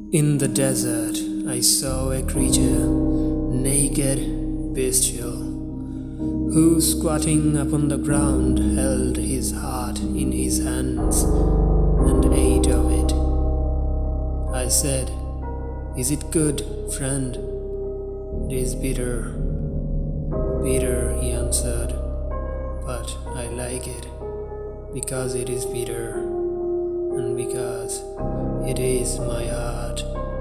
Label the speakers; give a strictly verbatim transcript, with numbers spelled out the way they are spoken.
Speaker 1: In the desert, I saw a creature, naked, bestial, who, squatting upon the ground, held his heart in his hands and ate of it. I said, "Is it good, friend?" "It is bitter." "Bitter," he answered, "but I like it, because it is bitter, and because it is my heart."